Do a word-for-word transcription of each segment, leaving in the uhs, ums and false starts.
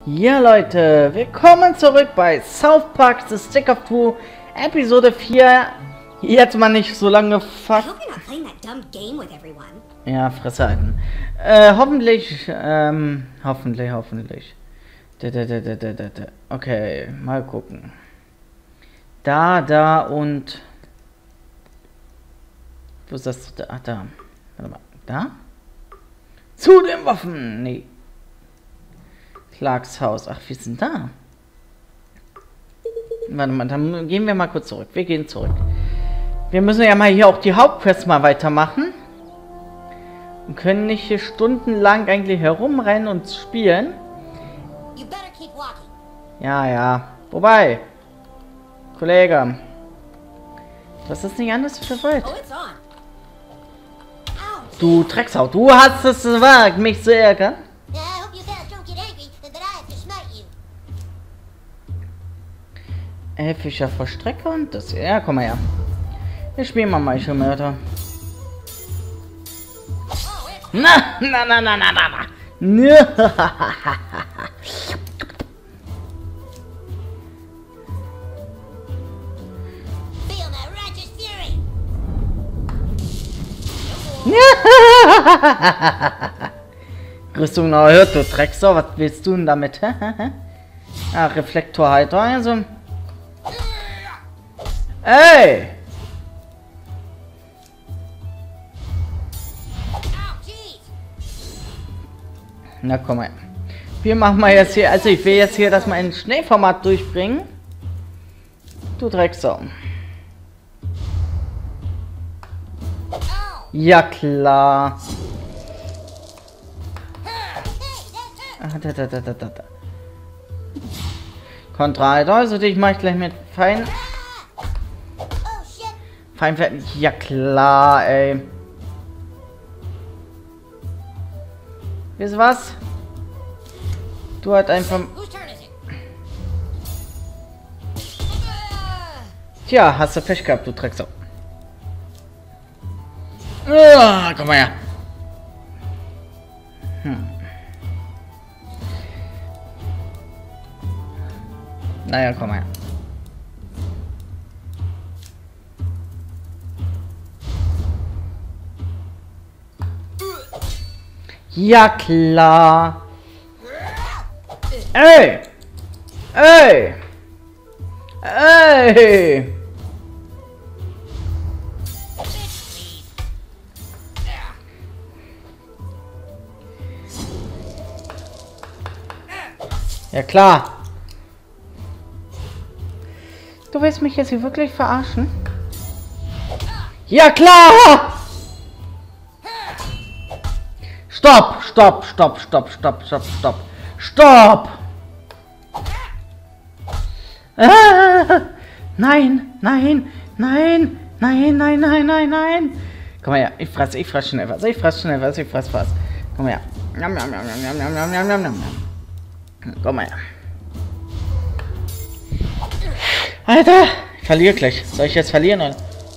Ja Leute, willkommen zurück bei South Park The Stick of Truth, Episode vier. Jetzt mal nicht so lange fast. Ja, Fresse halten. Äh, hoffentlich, ähm, hoffentlich, hoffentlich. Okay, mal gucken. Da, da und... Wo ist das? Ach, da. Warte mal. Da? Zu den Waffen! Nee. Clarks Haus. Ach, wir sind da. Warte mal, dann gehen wir mal kurz zurück. Wir gehen zurück. Wir müssen ja mal hier auch die Hauptquest mal weitermachen. Und können nicht hier stundenlang eigentlich herumrennen und spielen. Ja, ja. Wobei, Kollege, was ist nicht anders für weit? Du Drecksau, du hast es gewagt, mich zu ärgern. Elfischer Verstrecker und das... Ja, komm mal her. Wir spielen mal Meischelmörder. Na, na, na, na, na, na, na. Rüstung erhöht, du Drecksau. Was willst du denn damit? Ah, Reflektorhalter, also... Ey! Na komm mal. Wir machen mal jetzt hier, also ich will jetzt hier das mal in Schnellformat durchbringen. Du Drecksau. Ja klar. Ah, da, da, da, da, da. Kontra, also dich mach ich gleich mit Fein. Feinfertig. Ja klar, ey. Wisst ihr was? Du halt einfach... Tja, hast du Pech gehabt, du Drecksau. Ah, komm mal her. Hm. Naja, komm mal her. Ja klar. Ey! Ey! Ey! Ja klar. Du willst mich jetzt hier wirklich verarschen? Ja klar! Stopp, stopp, stopp, stopp, stopp, stopp, stopp, stopp! Ah, nein, nein, nein, nein, nein, nein, nein, nein! Komm mal her, ich fresse, ich fresse schnell was, ich fresse schnell was, ich fresse was. Komm mal her. Nom, nom, nom, nom, nom, nom, nom, nom, nom. Komm mal her. Alter, ich verliere gleich. Soll ich jetzt verlieren oder?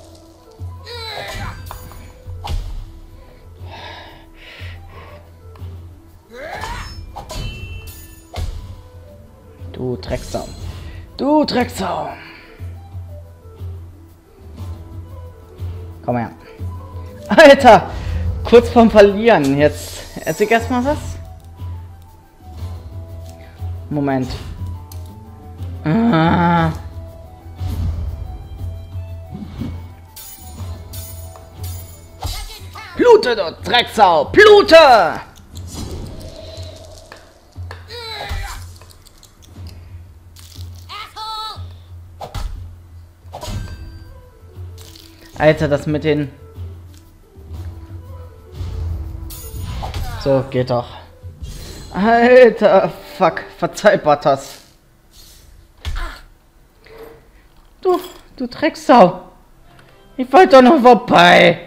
Du Drecksau. Du Drecksau. Komm her. Alter! Kurz vorm Verlieren. Jetzt esse ich erstmal was. Moment. Ah. Blute, du Drecksau! Blute! Alter, das mit den... So, geht doch. Alter, fuck, verzeih Butters. Du, du Drecksau. Ich wollte doch noch vorbei.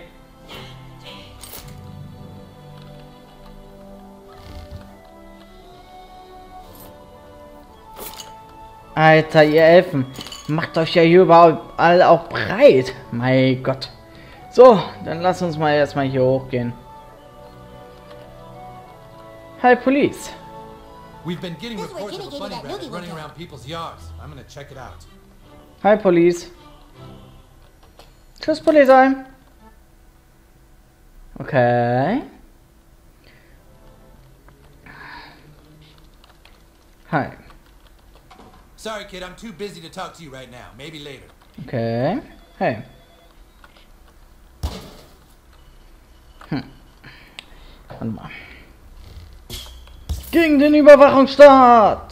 Alter, ihr Elfen. Macht euch ja hier überall auch breit. Mein Gott. So, dann lass uns mal erstmal hier hochgehen. Hi, Police. We've been getting reports of a bunny rabbit running around people's yards. I'm gonna check it out. Hi, Police. Tschüss, Polizei. Okay. Hi. Sorry, kid. I'm too busy to talk to you right now. Maybe later. Okay. Hey. Hm. Warte mal. Gegen den Überwachungsstaat.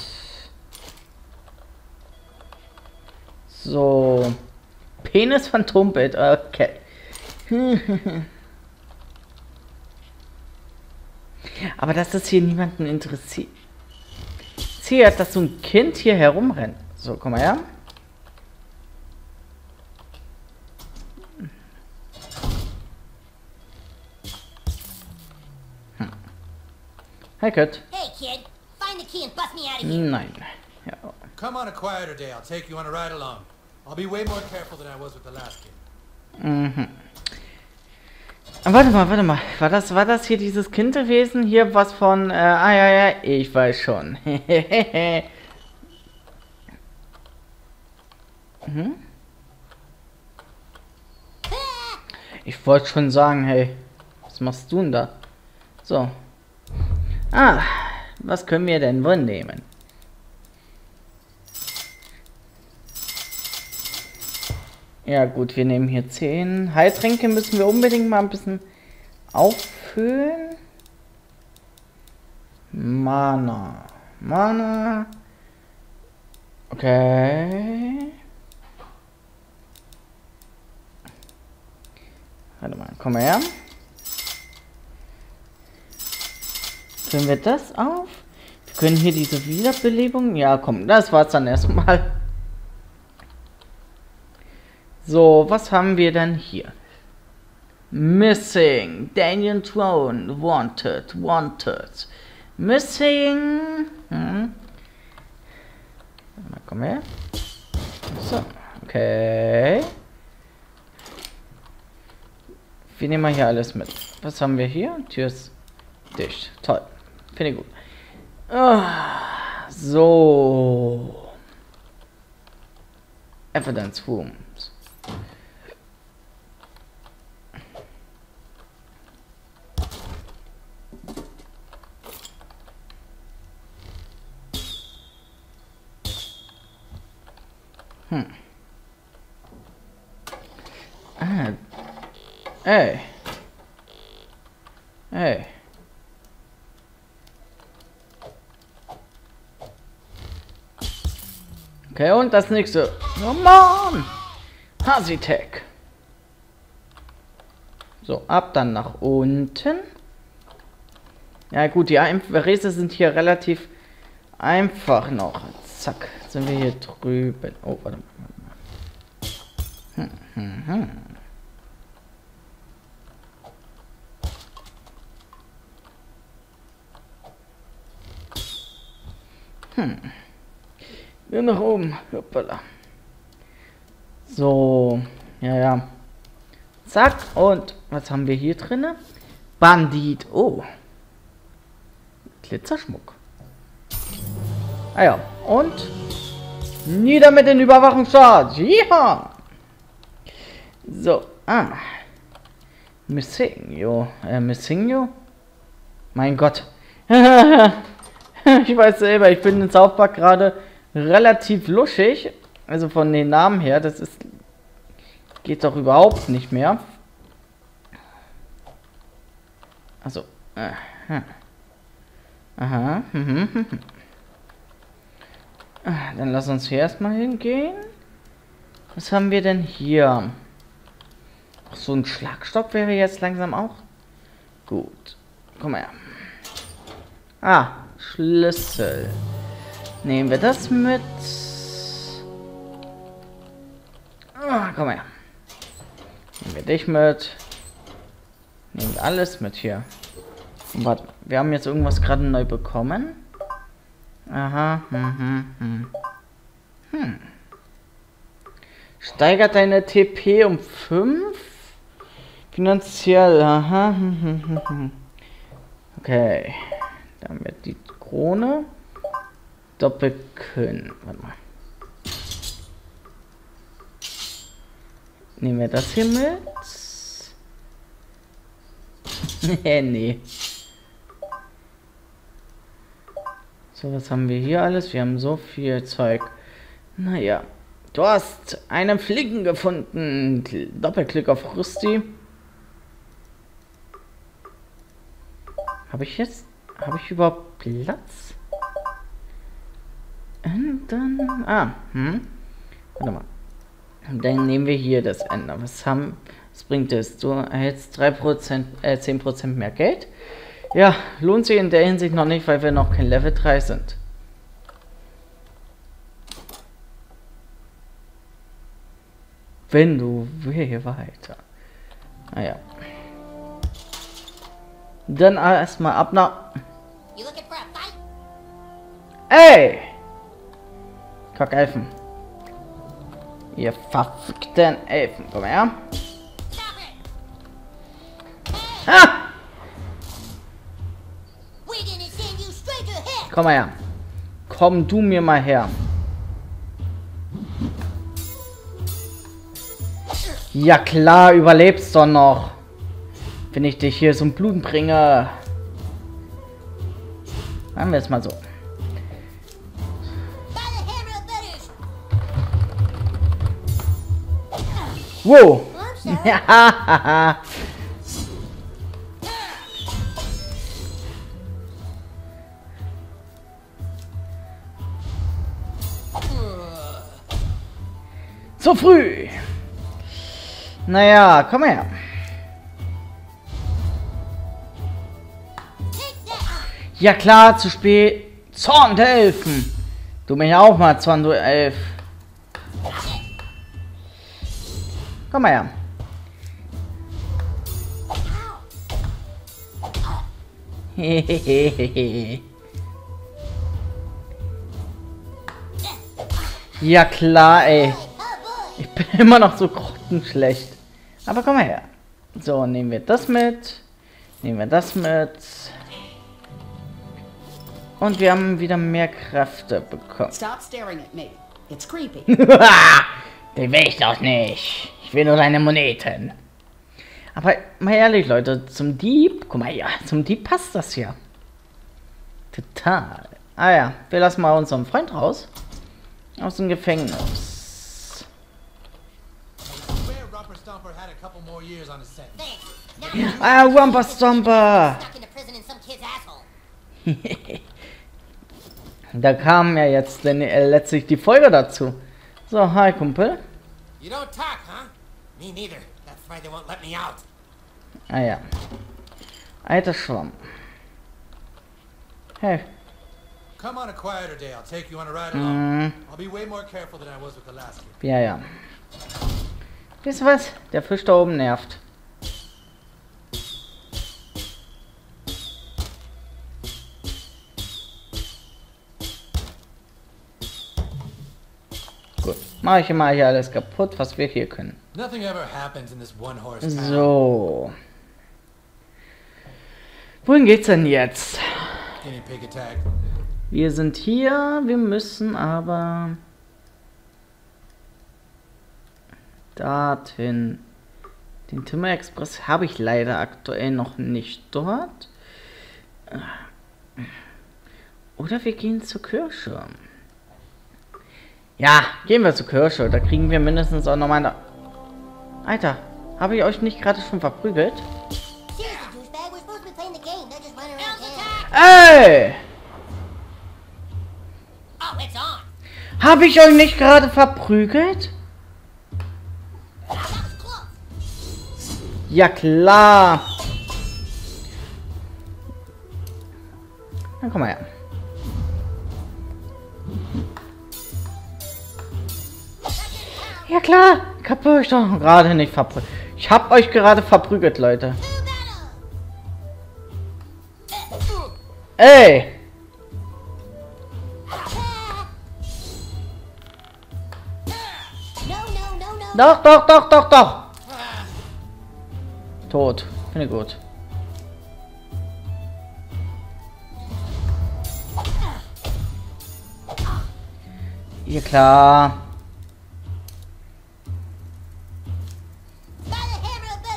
So. Penis-Phantombild. Okay. Aber dass das hier niemanden interessiert. Hier, dass so ein Kind hier herumrennt. So, komm mal her. Hm. Hi, Kid. Hey, kid. Find the key and bust me out of here. Nein. Ja. Come on a quieter day. I'll take you on a ride along. I'll be way more careful than I was with the last kid. Mhm. Warte mal, warte mal. War das, war das hier dieses Kind gewesen? Hier was von... Äh, ah, ja, ja, ich weiß schon. mhm. Ich wollte schon sagen, hey, was machst du denn da? So. Ah, was können wir denn wohl nehmen? Ja gut, wir nehmen hier zehn. Heiltränke müssen wir unbedingt mal ein bisschen auffüllen. Mana. Mana. Okay. Warte mal, komm mal her. Können wir das auf? Wir können hier diese Wiederbelebung. Ja, komm, das war's dann erstmal. So, was haben wir denn hier? Missing. Daniel Throne. Wanted. Wanted. Missing. Hm. Mal, komm her. So, okay. Wir nehmen mal hier alles mit. Was haben wir hier? Tür ist dicht. Toll. Finde ich gut. Ah, so. Evidence Rooms. Hm. Ah. Ey. Ey. Okay, und das nächste. Oh Mann! Hasitech. So, ab dann nach unten. Ja gut, die Rätsel sind hier relativ einfach noch. Zack, sind wir hier drüben. Oh, warte mal. Hm, hm, hm. Hm. Nur nach oben. Hoppala. So. Ja, ja. Zack. Und was haben wir hier drin? Bandit. Oh. Glitzerschmuck. Ah ja. Und nieder mit den Überwachungsstaat. Ja. So. Ah. Missingo. Äh, Missingo? Mein Gott. Ich weiß selber, ich bin in South Park gerade relativ luschig. Also von den Namen her, das ist... Geht doch überhaupt nicht mehr. Also. Aha. Aha. Mhm. Dann lass uns hier erstmal hingehen. Was haben wir denn hier? Ach, so ein Schlagstock wäre jetzt langsam auch gut. Komm mal her. Ah, Schlüssel. Nehmen wir das mit. Ah, komm her. Nehmen wir dich mit. Nehmen wir alles mit hier. Und warte, wir haben jetzt irgendwas gerade neu bekommen. Aha. Hm, hm, hm. Hm. Steigert deine T P um fünf? Finanziell. Aha. Hm, hm, hm, hm. Okay. Damit die Krone. Doppelkinn. Warte mal. Nehmen wir das hier mit? nee, nee. So, was haben wir hier alles? Wir haben so viel Zeug. Naja. Du hast einen Fliegen gefunden. Doppelklick auf Rüsti. Habe ich jetzt... Habe ich überhaupt Platz? Und dann... Ah, hm. Warte mal. Dann nehmen wir hier das Ende. Was haben... Was bringt es? Du erhältst drei Prozent, äh, zehn Prozent mehr Geld. Ja, lohnt sich in der Hinsicht noch nicht, weil wir noch kein Level drei sind. Wenn du will weiter. Naja. Dann erstmal ab nach... Ey! Kackelfen. Ihr verfickten Elfen. Komm her. Ah! Komm mal her. Komm du mir mal her. Ja klar, überlebst doch noch. Wenn ich dich hier zum Bluten bringe. Machen wir es mal so. Wow. So früh. Naja, komm her. Ja klar, zu spät. Zorn der Elfen. Du mich auch mal, Zorn du Elf. Komm mal her. Hehehehe. Ja klar, ey. Ich bin immer noch so grottenschlecht. Aber komm mal her. So, nehmen wir das mit. Nehmen wir das mit. Und wir haben wieder mehr Kräfte bekommen. Stop staring at me. It's creepy. Den will ich doch nicht. Ich will nur deine Moneten. Aber mal ehrlich, Leute, zum Dieb, guck mal hier, zum Dieb passt das ja. Total. Ah ja, wir lassen mal unseren Freund raus. Aus dem Gefängnis. Ah, Rumper Stomper. Da kam ja jetzt äh, letztlich die Folge dazu. So, hi Kumpel. You don't talk, huh? Me neither. That's why they won't let me out. Ah ja. Alter Schwamm. Hey. Come on a quieter day. I'll take you on a ride along. Mm. I'll be way more careful than I was with the last kid. Ja, ja. Wisst ihr was? Der Fisch da oben nervt. Gut. Mache ich mal hier alles kaputt, was wir hier können. Nothing ever happens in this one horse town. So. Wohin geht's denn jetzt? Guinea pig attack. Wir sind hier, wir müssen aber dorthin. Den Timber Express habe ich leider aktuell noch nicht dort. Oder wir gehen zur Kirche. Ja, gehen wir zur Kirche. Da kriegen wir mindestens auch noch mal... Alter, habe ich euch nicht gerade schon verprügelt? Ey! Habe ich euch nicht gerade verprügelt? Ja klar. Dann komm mal her. Ja klar. Ich hab euch doch gerade nicht verprügelt. Ich hab euch gerade verprügelt, Leute. Ey! Doch, doch, doch, doch, doch! Tot. Finde ich gut. Ja, klar. By the hammer of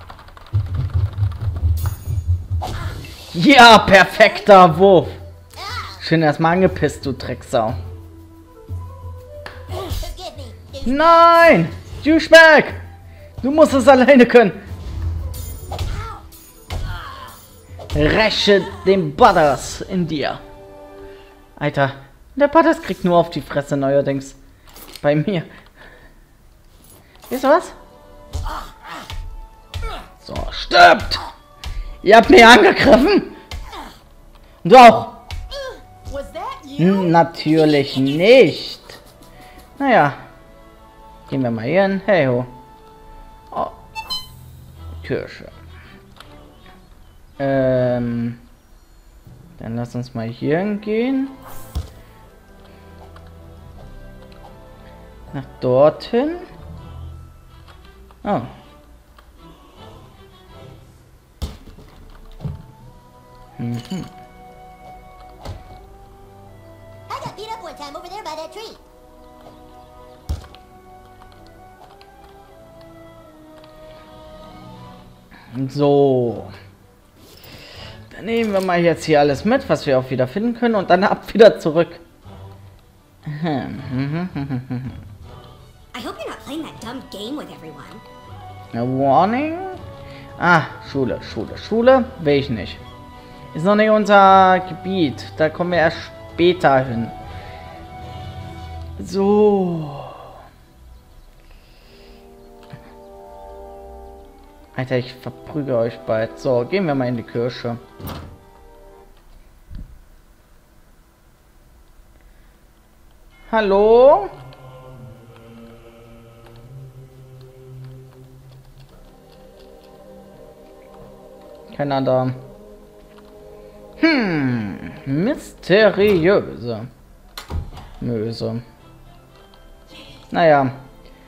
butters. Ja, perfekter Wurf. Ah, Schön erstmal angepisst, du Drecksau. forgive me. douche- Nein! Douchebag! Du musst es alleine können. Räche den Butters in dir. Alter, der Butters kriegt nur auf die Fresse neuerdings. Bei mir. Weißt du was? So, stirbt! Ihr habt mich angegriffen! Und du auch! Was that you? Hm, natürlich nicht. Naja. Gehen wir mal hier hin. Hey ho. Oh. Kirche. Ähm. Dann lass uns mal hier hingehen. Nach dorthin. Oh. Mhm. I got beat up one time over there by that tree. So. Dann nehmen wir mal jetzt hier alles mit, was wir auch wieder finden können und dann ab wieder zurück. I hope you're not playing that dumb game with everyone. A warning? Ah, Schule, Schule, Schule will ich nicht. Ist noch nicht unser Gebiet. Da kommen wir erst später hin. So. Alter, ich verprüge euch bald. So, gehen wir mal in die Kirche. Hallo? Keiner da. Hm, mysteriöse Möse. Naja.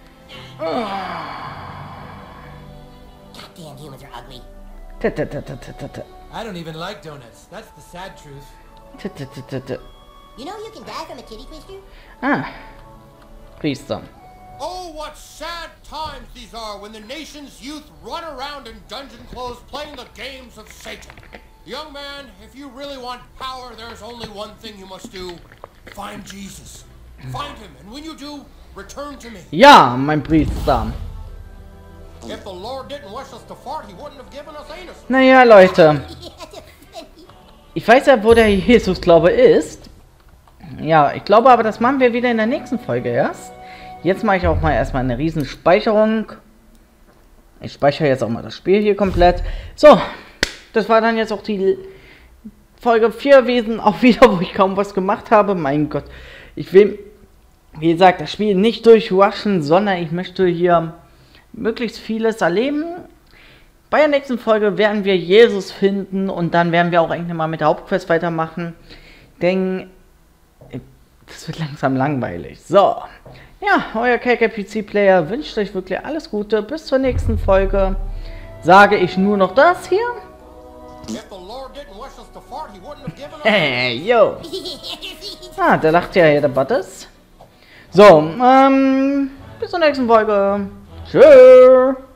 Damn humans are ugly. T- t- t- t- t- t- t- I don't even like donuts. That's the sad truth. t- t- t- t- t- You know you can die from a titty twister? Ah. Priester. Oh, what sad times these are when the nation's youth run around in dungeon clothes playing the games of Satan. Young man, if you really want power, there's only one thing you must do. Find Jesus. Find him, and when you do, return to me. Ja, mein Priester. If the Lord didn't wish us to fart, he wouldn't have given us anus. Naja, Leute. Ich weiß ja, wo der Jesus-Glaube ist. Ja, ich glaube aber, das machen wir wieder in der nächsten Folge erst. Jetzt mache ich auch mal erstmal eine riesen Speicherung. Ich speichere jetzt auch mal das Spiel hier komplett. So, das war dann jetzt auch die Folge vier Wesen auch wieder, wo ich kaum was gemacht habe. Mein Gott, ich will, wie gesagt, das Spiel nicht durchrushen, sondern ich möchte hier möglichst vieles erleben. Bei der nächsten Folge werden wir Jesus finden und dann werden wir auch eigentlich mal mit der Hauptquest weitermachen. Denn das wird langsam langweilig. So, ja, euer K K P C-Player wünscht euch wirklich alles Gute. Bis zur nächsten Folge sage ich nur noch das hier. If the Lord didn't wish us to fart, he wouldn't have given us Hey, yo. Ah, der lacht ja hier, der Butters. So, ähm, bis zur nächsten Folge. Tschüss.